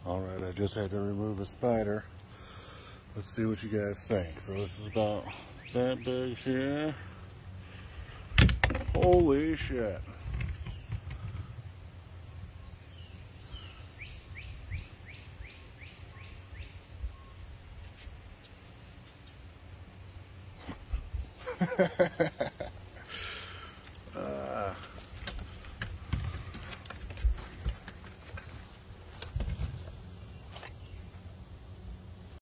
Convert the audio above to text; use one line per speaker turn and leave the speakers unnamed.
Alright, I just had to remove a spider. Let's see what you guys think. So this is about that big here. Holy shit.